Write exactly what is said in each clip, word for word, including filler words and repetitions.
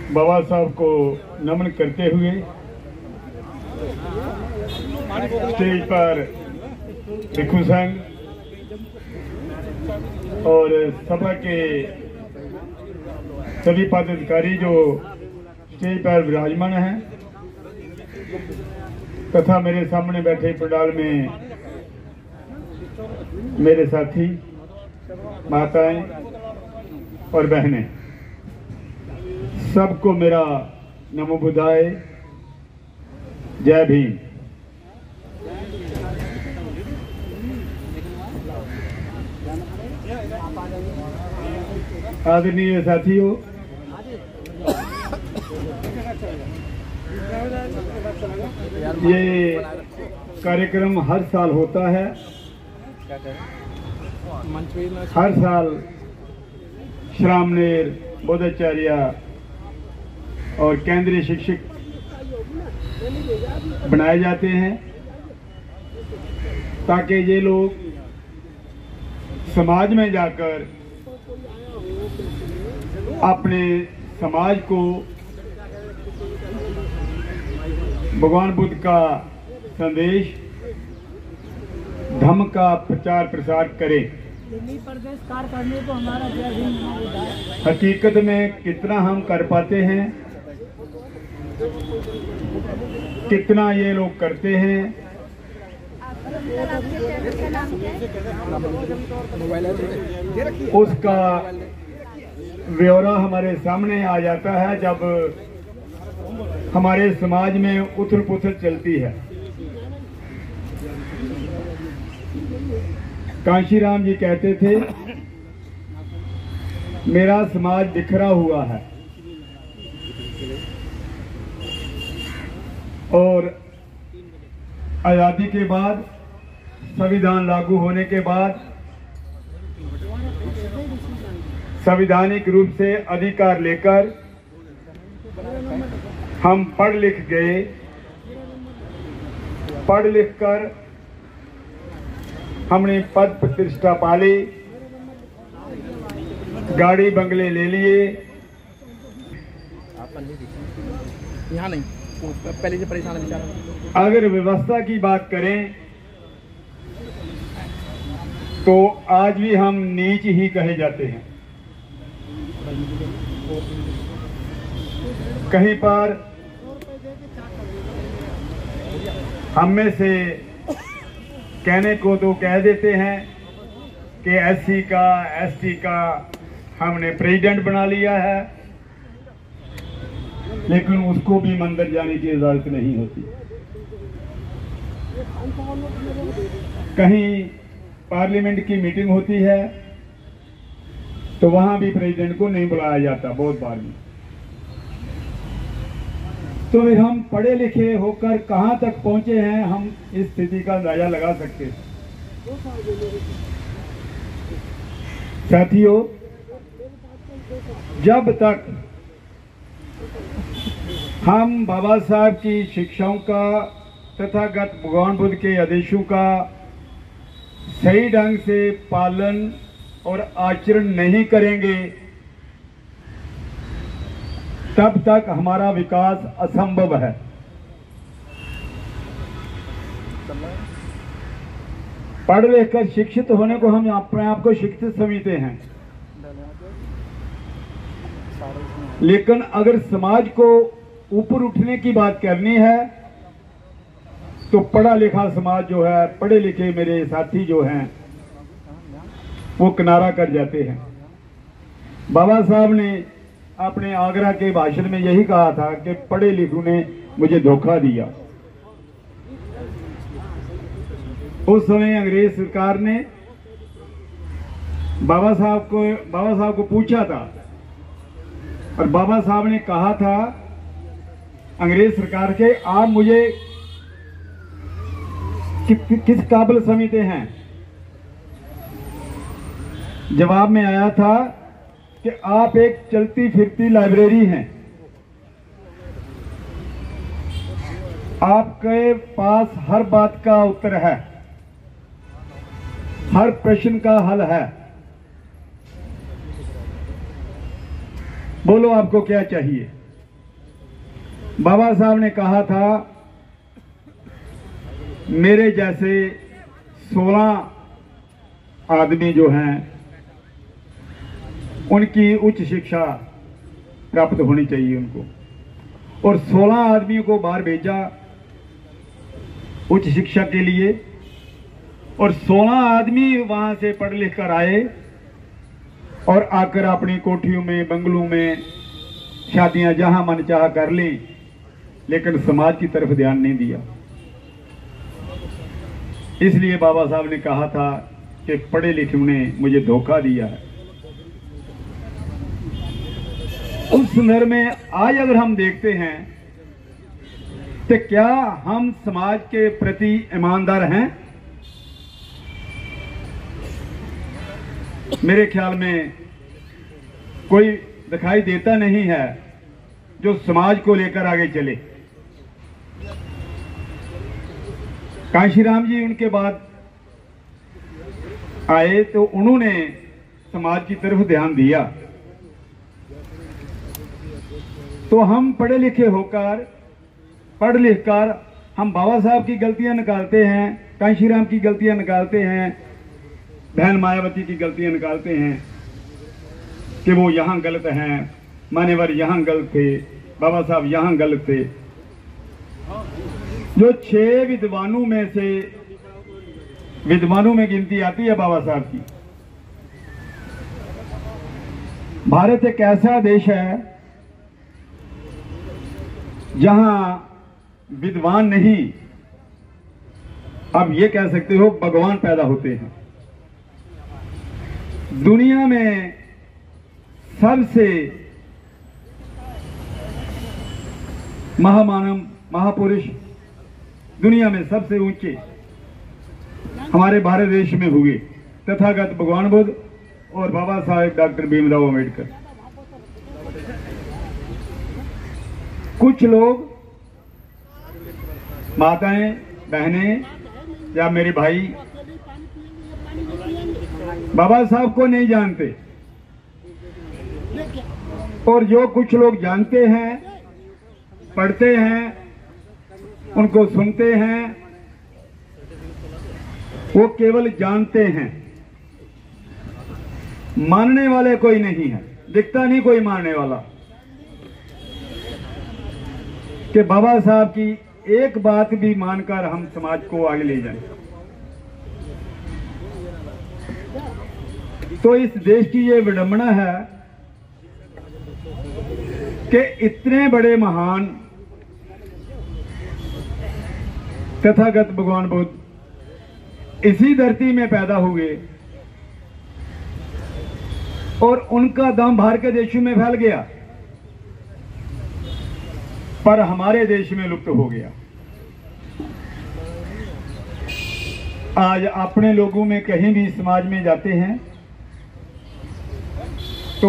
बाबा साहब को नमन करते हुए स्टेज पर भिक्षु संघ और सभा के सभी पदाधिकारी जो स्टेज पर विराजमान हैं तथा मेरे सामने बैठे पंडाल में मेरे साथी माताएं और बहनें, सबको मेरा नमो बुद्धाय, जय भीम। आदरणीय साथियों, ये कार्यक्रम हर साल होता है। हर साल श्रामणेर, बोधाचार्य और केंद्रीय शिक्षक बनाए जाते हैं ताकि ये लोग समाज में जाकर अपने समाज को भगवान बुद्ध का संदेश, धम्म का प्रचार प्रसार करें। करने को हमारा हकीकत में कितना हम कर पाते हैं, कितना ये लोग करते हैं, उसका ब्यौरा हमारे सामने आ जाता है जब हमारे समाज में उथल पुथल चलती है। कांशीराम जी कहते थे, मेरा समाज बिखरा हुआ है और आजादी के बाद, संविधान लागू होने के बाद संवैधानिक रूप से अधिकार लेकर हम पढ़ लिख गए। पढ़ लिख कर हमने पद प्रतिष्ठा पाली, गाड़ी बंगले ले लिए। यहाँ नहीं, पहले से परेशान बेचारा। अगर व्यवस्था की बात करें तो आज भी हम नीच ही कहे जाते हैं। कहीं पर हम में से कहने को तो कह देते हैं कि एससी का, एसटी का हमने प्रेसिडेंट बना लिया है, लेकिन उसको भी मंदिर जाने की इजाजत नहीं होती। कहीं पार्लियामेंट की मीटिंग होती है तो वहां भी प्रेसिडेंट को नहीं बुलाया जाता बहुत बार में। तो फिर हम पढ़े लिखे होकर कहां तक पहुंचे हैं, हम इस स्थिति का अंदाजा लगा सकते हैं। साथियों, जब तक हम बाबा साहब की शिक्षाओं का, तथागत भगवान बुद्ध के आदेशों का सही ढंग से पालन और आचरण नहीं करेंगे, तब तक हमारा विकास असंभव है। पढ़ लिख कर शिक्षित होने को हम अपने आप को शिक्षित समझते हैं, लेकिन अगर समाज को ऊपर उठने की बात करनी है तो पढ़ा लिखा समाज जो है, पढ़े लिखे मेरे साथी जो हैं, वो किनारा कर जाते हैं। बाबा साहब ने अपने आगरा के भाषण में यही कहा था कि पढ़े लिखों ने मुझे धोखा दिया। उस समय अंग्रेज सरकार ने बाबा साहब को बाबा साहब को पूछा था और बाबा साहब ने कहा था अंग्रेज सरकार के, आप मुझे कि, कि, किस काबिल समझते हैं? जवाब में आया था कि आप एक चलती फिरती लाइब्रेरी हैं, आपके पास हर बात का उत्तर है, हर प्रश्न का हल है। बोलो आपको क्या चाहिए। बाबा साहब ने कहा था मेरे जैसे सोलह आदमी जो हैं उनकी उच्च शिक्षा प्राप्त होनी चाहिए उनको, और सोलह आदमियों को बाहर भेजा उच्च शिक्षा के लिए, और सोलह आदमी वहां से पढ़ लिख कर आए और आकर अपनी कोठियों में बंगलों में शादियां जहां मन चाह कर ली, लेकिन समाज की तरफ ध्यान नहीं दिया। इसलिए बाबा साहब ने कहा था कि पढ़े लिखे ने मुझे धोखा दिया है। उस संदर्भ में आज अगर हम देखते हैं तो क्या हम समाज के प्रति ईमानदार हैं? मेरे ख्याल में कोई दिखाई देता नहीं है जो समाज को लेकर आगे चले। कांशीराम जी उनके बाद आए तो उन्होंने समाज की तरफ ध्यान दिया। तो हम पढ़े लिखे होकर पढ़ लिख कर हम बाबा साहब की गलतियां निकालते हैं, कांशीराम की गलतियां निकालते हैं, बहन मायावती की गलतियां निकालते हैं कि वो यहां गलत हैं, मान्यवर यहां गलत थे, बाबा साहब यहां गलत थे। जो छह विद्वानों में से विद्वानों में गिनती आती है बाबा साहब की। भारत एक ऐसा देश है जहां विद्वान नहीं, अब ये कह सकते हो भगवान पैदा होते हैं। दुनिया में सबसे महामानव महापुरुष दुनिया में सबसे ऊंचे हमारे भारत देश में हुए तथागत भगवान बुद्ध और बाबा साहेब डॉक्टर भीमराव अंबेडकर। कुछ लोग माताएं बहनें या मेरे भाई बाबा साहब को नहीं जानते, और जो कुछ लोग जानते हैं पढ़ते हैं उनको सुनते हैं, वो केवल जानते हैं, मानने वाले कोई नहीं है। दिखता नहीं कोई मानने वाला कि बाबा साहब की एक बात भी मानकर हम समाज को आगे ले जाएं। तो इस देश की ये विडंबना है कि इतने बड़े महान तथागत भगवान बुद्ध इसी धरती में पैदा हुए और उनका दम बाहर के देशों में फैल गया, पर हमारे देश में लुप्त हो गया। आज अपने लोगों में कहीं भी समाज में जाते हैं तो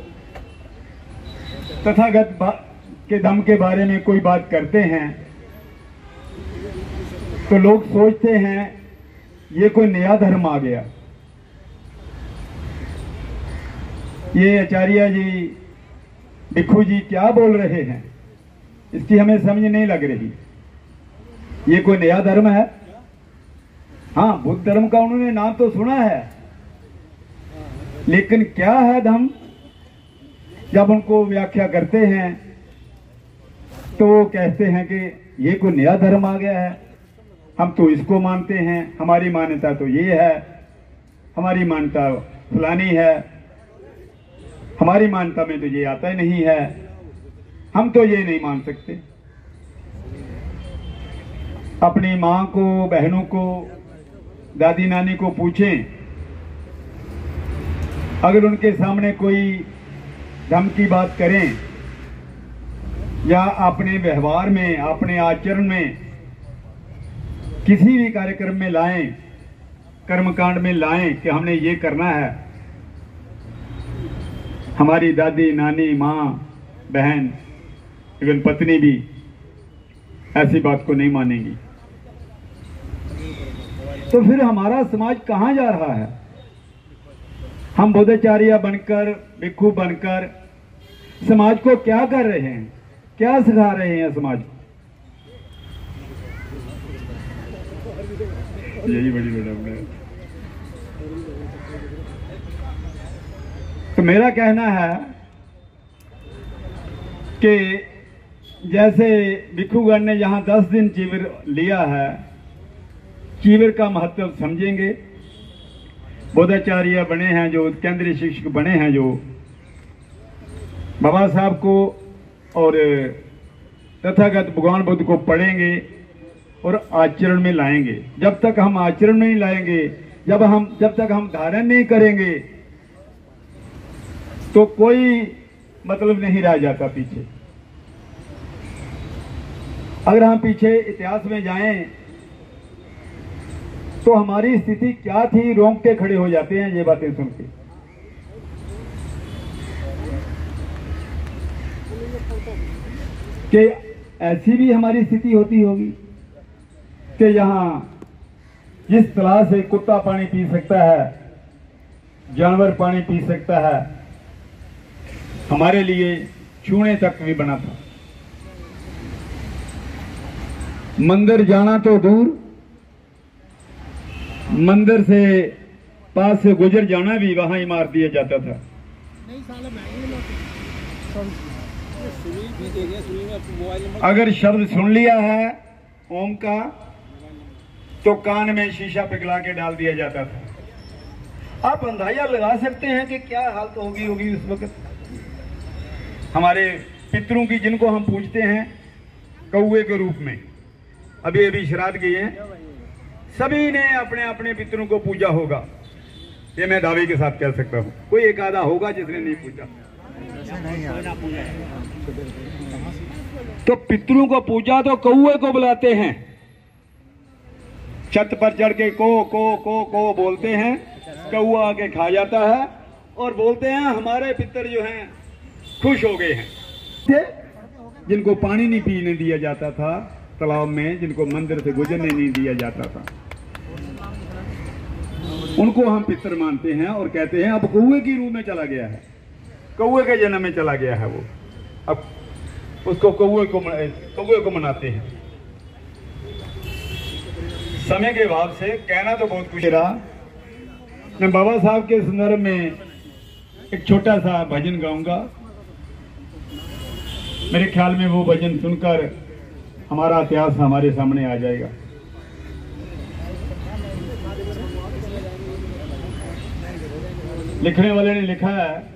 तथागत के दम के बारे में कोई बात करते हैं तो लोग सोचते हैं ये कोई नया धर्म आ गया। ये आचार्य जी भिक्षु जी क्या बोल रहे हैं, इसकी हमें समझ नहीं लग रही। ये कोई नया धर्म है? हाँ, बुद्ध धर्म का उन्होंने नाम तो सुना है, लेकिन क्या है धर्म? जब उनको व्याख्या करते हैं तो वो कहते हैं कि ये कोई नया धर्म आ गया है, हम तो इसको मानते हैं, हमारी मान्यता तो ये है, हमारी मान्यता फलानी है, हमारी मान्यता में तो ये आता ही नहीं है, हम तो ये नहीं मान सकते। अपनी माँ को, बहनों को, दादी नानी को पूछें, अगर उनके सामने कोई धर्म की बात करें या अपने व्यवहार में, अपने आचरण में, किसी भी कार्यक्रम में लाएं, कर्मकांड में लाएं कि हमने ये करना है, हमारी दादी नानी, माँ, बहन, इवन पत्नी भी ऐसी बात को नहीं मानेगी। तो फिर हमारा समाज कहाँ जा रहा है? हम बुद्धाचार्य बनकर, भिक्षु बनकर समाज को क्या कर रहे हैं? क्या सिखा रहे हैं समाज को? यही बड़ी मैडम है। तो मेरा कहना है कि जैसे भिक्षुगण ने यहां दस दिन चीवर लिया है, चीवर का महत्व समझेंगे। बोधाचार्य बने हैं जो, केंद्रीय शिक्षक बने हैं जो, बाबा साहब को और तथागत भगवान बुद्ध को पढ़ेंगे और आचरण में लाएंगे। जब तक हम आचरण में नहीं लाएंगे, जब हम जब तक हम धारण नहीं करेंगे, तो कोई मतलब नहीं रह जाता पीछे। अगर हम पीछे इतिहास में जाएं तो हमारी स्थिति क्या थी, रोंगटे खड़े हो जाते हैं ये बातें सुन के। कि ऐसी भी हमारी स्थिति होती होगी कि यहां जिस तरह से कुत्ता पानी पी सकता है, जानवर पानी पी सकता है, हमारे लिए चूने तक भी बना था। मंदिर जाना तो दूर, मंदिर से पास से गुजर जाना भी वहां ही मार दिया जाता था। अगर शब्द सुन लिया है ओम का तो कान में शीशा पिघला के डाल दिया जाता था। आप अंदाजा लगा सकते हैं कि क्या हालत होगी होगी उस वक्त हमारे पितरों की, जिनको हम पूजते हैं कौए के रूप में। अभी अभी श्राद्ध किए हैं, सभी ने अपने अपने पितरों को पूजा होगा, ये मैं दावे के साथ कह सकता हूं। कोई एक आधा होगा जिसने नहीं पूजा। तो पितरों को पूजा तो कौए को बुलाते हैं, छत पर चढ़ के को को को को बोलते हैं, कौआ आके खा जाता है और बोलते हैं हमारे पितर जो हैं खुश हो गए हैं। जिनको पानी नहीं पीने दिया जाता था तालाब में, जिनको मंदिर से गुजरने नहीं दिया जाता था, उनको हम पितर मानते हैं और कहते हैं अब कौए की रूह में चला गया है, कौए के जन्म में चला गया है वो, अब उसको कौए को कौए को मनाते हैं। समय के अभाव से कहना तो बहुत कुछ रहा। मैं बाबा साहब के संदर्भ में एक छोटा सा भजन गाऊंगा। मेरे ख्याल में वो भजन सुनकर हमारा इतिहास हमारे सामने आ जाएगा। लिखने वाले ने लिखा है,